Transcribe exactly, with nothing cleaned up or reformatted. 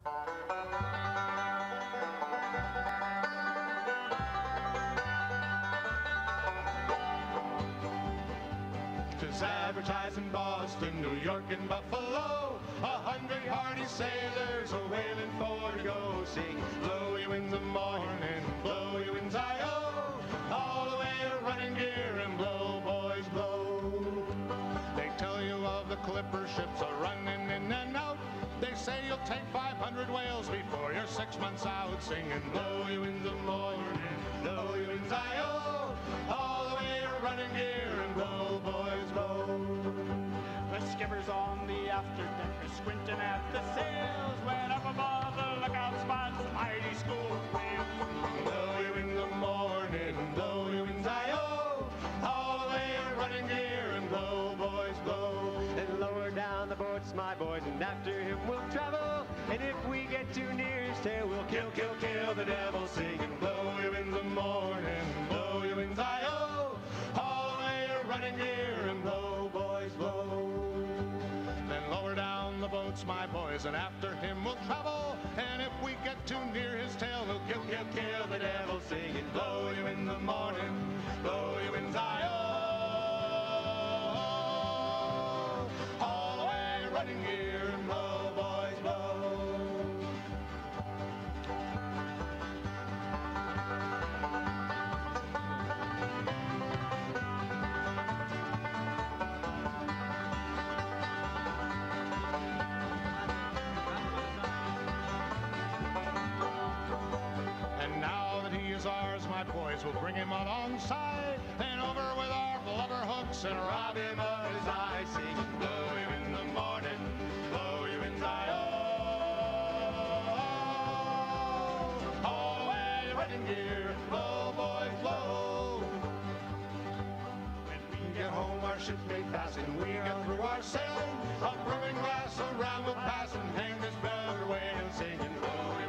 'Tis advertised in Boston, New York, and Buffalo. A hundred hardy sailors are wailing for to go sing. Blow you in the morning, blow you in Zion, all the way to running gear and blow, boys, blow. They tell you of the clipper ships are running in and out. They say you'll take five hundred whales before you're six months out, singing blow you in the morning, blow you in Zion, all the way to running gear and blow, boys, blow. The skippers on the afterdeck are squinting at the sails when up above the lookout spots a mighty school of whales. Blow you in the morning, blow you in Zion, all the way to running gear and blow, boys, blow. Then lower down the boats, my boys, and after him we'll travel. And if we get too near his tail, we'll kill, kill, kill the devil, singing blow you in the morning, blow you in Zion, all the way to running gear and blow, boys, blow. Then lower down the boats, my boys, and after him we'll travel. And if we get too near his tail, we'll kill, kill, kill the devil, singing blow you in the morning, blow you in Zion, all the way to running gear and blow, boys, blow. And now that he is ours, my boys, will bring him alongside, and over with our blubber hooks and rob him of his eye, singing blow you in the morning, blow you in Zion, all the way to running gear, blow, boys, blow. When we get home, our ship's made fast, and we get through our sailing, a brimming glass around we'll pass and hang this brother away and singing blow you